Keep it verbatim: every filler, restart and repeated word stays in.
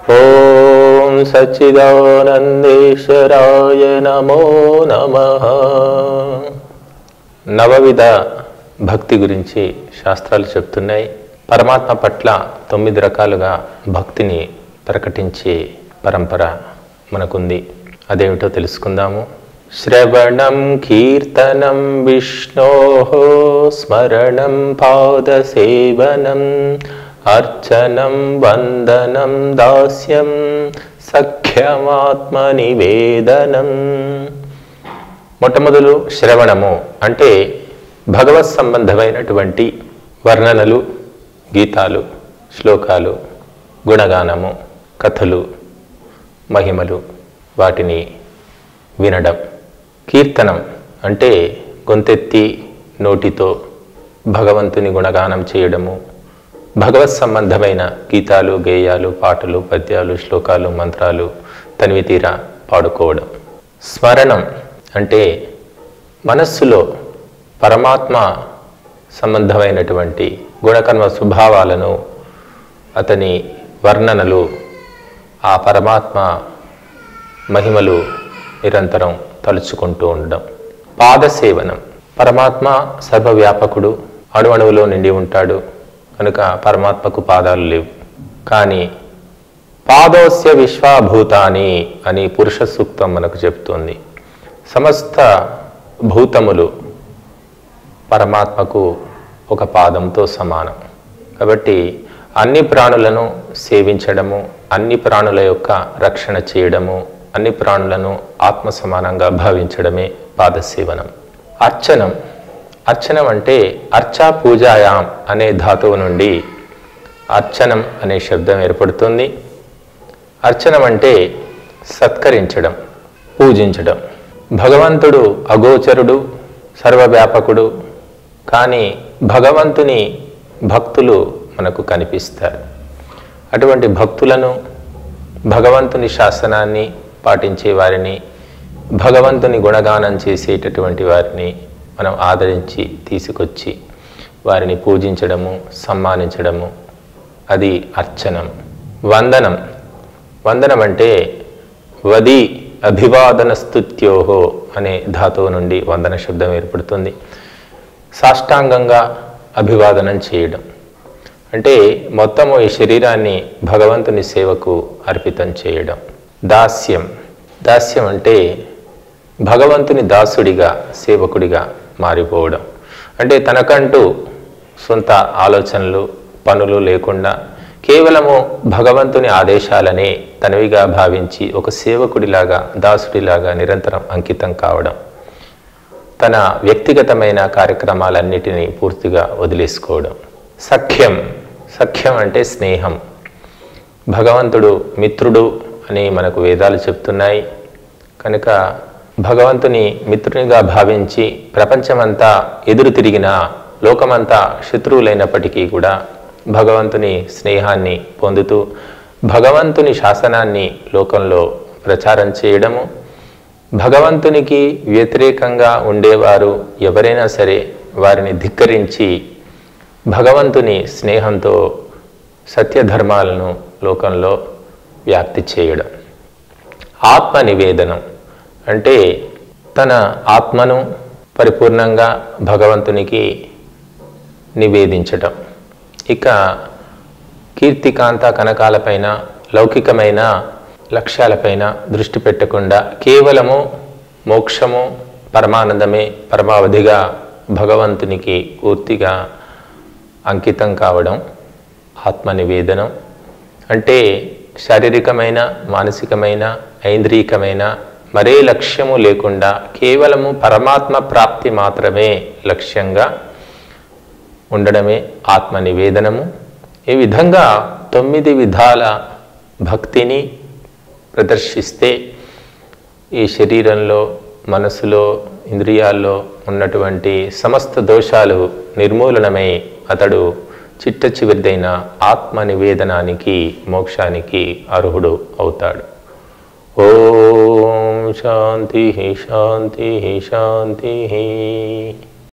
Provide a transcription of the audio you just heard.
ఓం సచ్చిదానందేశ్వరాయ నమో నమః. నవవిధ భక్తి గురించి శాస్త్రాలు చెప్తున్నాయి. పరమాత్మ పట్ల తొమ్మిది రకాలుగా భక్తిని ప్రకటించే పరంపర మనకుంది. అదేమిటో తెలుసుకుందాము. శ్రవణం కీర్తనం విష్ణోః స్మరణం పాదసేవనం అర్చనం వందనం దాస్యం సఖ్యమాత్మనివేదనం. మొట్టమొదలు శ్రవణము అంటే భగవత్ సంబంధమైనటువంటి వర్ణనలు, గీతాలు, శ్లోకాలు, గుణగానము, కథలు, మహిమలు, వాటిని వినడం. కీర్తనం అంటే గొంతెత్తి నోటితో భగవంతుని గుణగానం చేయడము, భగవత్ సంబంధమైన గీతాలు, గేయాలు, పాటలు, పద్యాలు, శ్లోకాలు, మంత్రాలు తనివి తీరా పాడుకోవడం. స్మరణం అంటే మనస్సులో పరమాత్మ సంబంధమైనటువంటి గుణకర్మ స్వభావాలను, అతని వర్ణనలు, ఆ పరమాత్మ మహిమలు నిరంతరం తలుచుకుంటూ ఉండడం. పాదసేవనం పరమాత్మ సర్వవ్యాపకుడు, అణువణువులో నిండి ఉంటాడు కనుక పరమాత్మకు పాదాలు లేవు. కానీ పాదోస్య విశ్వాభూతాని అని పురుష సూక్తం మనకు చెప్తుంది. సమస్త భూతములు పరమాత్మకు ఒక పాదంతో సమానం. కాబట్టి అన్ని ప్రాణులను సేవించడము, అన్ని ప్రాణుల యొక్క రక్షణ చేయడము, అన్ని ప్రాణులను ఆత్మ సమానంగా భావించడమే పాదసేవనం. అర్చనం అర్చనం అంటే అర్చా పూజాయాం అనే ధాతువు నుండి అర్చనం అనే శబ్దం ఏర్పడుతుంది. అర్చనం అంటే సత్కరించడం, పూజించడం. భగవంతుడు అగోచరుడు, సర్వవ్యాపకుడు. కానీ భగవంతుని భక్తులు మనకు కనిపిస్తారు. అటువంటి భక్తులను, భగవంతుని శాసనాన్ని పాటించే వారిని, భగవంతుని గుణగానం చేసేటటువంటి వారిని మనం ఆదరించి తీసుకొచ్చి వారిని పూజించడము, సన్మానించడము, అది అర్చనం. వందనం వందనం అంటే వది అభివాదన స్తుత్యోహో అనే ధాతువు నుండి వందన శబ్దం ఏర్పడుతుంది. సాష్టాంగంగా అభివాదనం చేయడం అంటే మొత్తము ఈ శరీరాన్ని భగవంతుని సేవకు అర్పితం చేయడం. దాస్యం దాస్యం అంటే భగవంతుని దాసుడిగా, సేవకుడిగా మారిపోవడం. అంటే తనకంటూ సొంత ఆలోచనలు, పనులు లేకుండా కేవలము భగవంతుని ఆదేశాలనే తనవిగా భావించి ఒక సేవకుడిలాగా, దాసుడిలాగా నిరంతరం అంకితం కావడం. తన వ్యక్తిగతమైన కార్యక్రమాలన్నిటినీ పూర్తిగా వదిలేసుకోవడం. సఖ్యం సఖ్యం అంటే స్నేహం. భగవంతుడు మిత్రుడు అని మనకు వేదాలు చెప్తున్నాయి. కనుక భగవంతుని మిత్రునిగా భావించి ప్రపంచమంతా ఎదురు తిరిగిన, లోకమంతా శత్రువులైనప్పటికీ కూడా భగవంతుని స్నేహాన్ని పొందుతూ భగవంతుని శాసనాన్ని లోకంలో ప్రచారం చేయడము. భగవంతునికి వ్యతిరేకంగా ఉండేవారు ఎవరైనా సరే వారిని ధిక్కరించి భగవంతుని స్నేహంతో సత్యధర్మాలను లోకంలో వ్యాప్తి చేయడం. ఆత్మ నివేదనం అంటే తన ఆత్మను పరిపూర్ణంగా భగవంతునికి నివేదించటం. ఇక కీర్తికాంత కనకాలపైన, లౌకికమైన లక్ష్యాలపైన దృష్టి పెట్టకుండా కేవలము మోక్షము, పరమానందమే పరమావధిగా భగవంతునికి పూర్తిగా అంకితం కావడం ఆత్మ నివేదనం. అంటే శారీరకమైన, మానసికమైన, ఐంద్రియకమైన మరే లక్ష్యము లేకుండా కేవలము పరమాత్మ ప్రాప్తి మాత్రమే లక్ష్యంగా ఉండడమే ఆత్మ నివేదనము. ఈ విధంగా తొమ్మిది విధాల భక్తిని ప్రదర్శిస్తే ఈ శరీరంలో, మనసులో, ఇంద్రియాల్లో ఉన్నటువంటి సమస్త దోషాలు నిర్మూలనమై అతడు చిట్ట చివరిదైన ఆత్మ నివేదనానికి, మోక్షానికి అర్హుడు అవుతాడు. ఓం శాంతి శాంతి శాంతి.